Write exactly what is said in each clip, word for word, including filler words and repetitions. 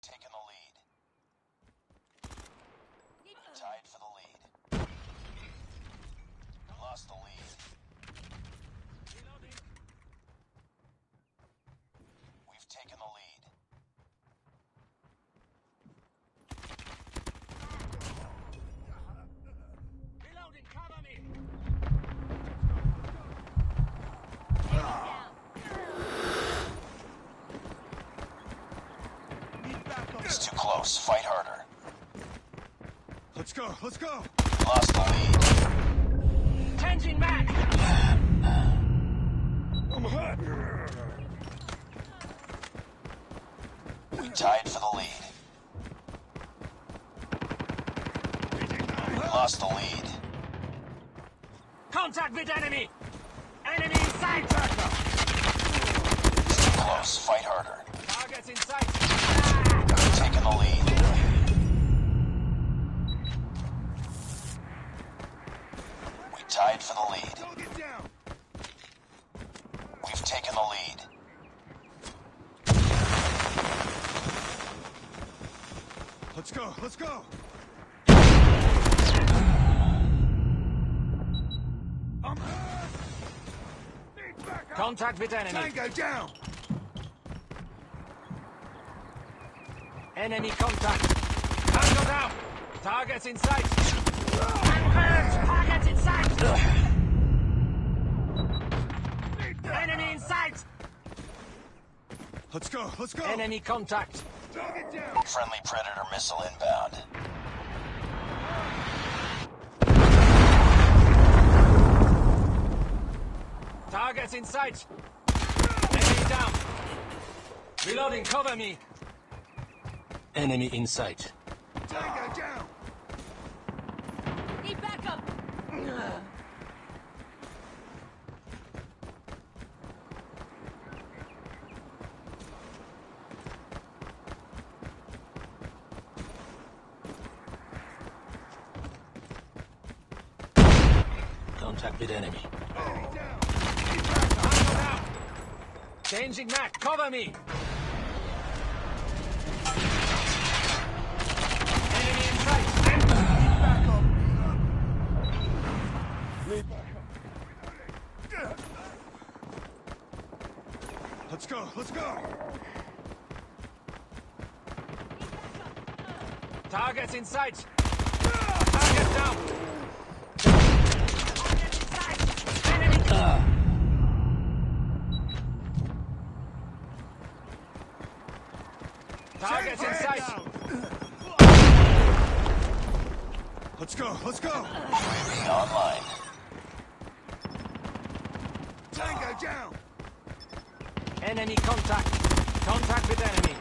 taken the lead. We're tied for the lead. We lost the lead. We've taken the lead. Reloading, cover me! It's too close. Fight harder. Let's go, let's go! We lost the lead. Changing back! I'm hurt! We tied for the lead. We lost the lead. Contact with enemy! Enemy in sight! It's too close. Fight harder. Targets in sight! We've taken the lead. We tied for the lead. Target down! We've taken the lead. Let's go, let's go! I'm hurt! Need backup! Contact with enemy! Tango down! Enemy contact! Tango down! Targets in sight! I'm hurt! Targets in sight! Enemy in sight! Let's go, let's go! Enemy contact! Target down! Friendly Predator missile inbound. Targets in sight! Enemy down! Reloading, cover me! Enemy in sight. Tango down! Need backup! Contact with enemy. Enemy down! Tango down! Changing map, cover me! Enemy in sight! Backup! Need backup! Let's go, let's go! Targets in sight! Target down! Target in sight! Enemy! Targets in sight! Let's go, let's go! U A V online. Tango down! Enemy contact! Contact with enemy!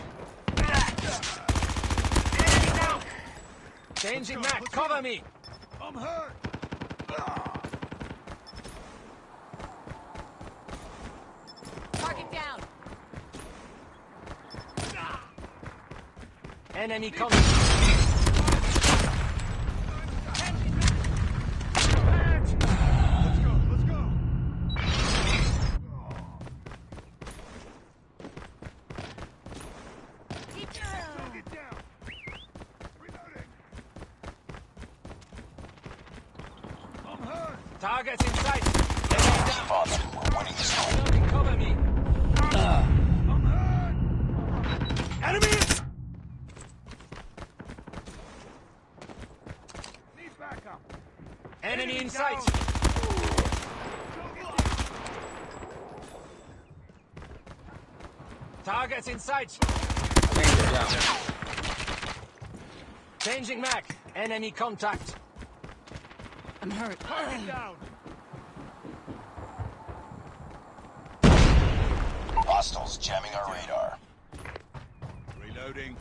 Enemy down! Changing Let's go, map, let's cover go. me! I'm hurt! Target down! Enemy contact! Let's go, let's go! Target down! Reloading! I'm hurt! Targets in sight! Enemy down! Keep on them. We're winning this one. Reloading, cover me! I'm hurt! Enemy! Need backup! Enemy in sight! Targets in sight! Changing mag! Enemy contact! I'm hurt. Target down! Hostiles jamming our radar. Reloading.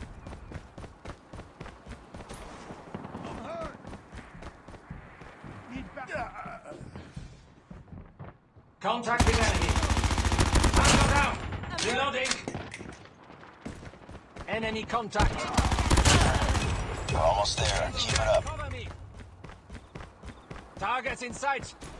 I'm hurt! Need backup! Contact with enemy! Tango down! Reloading! Enemy contact! We're almost there. Keep it up. Cover me! Targets in sight!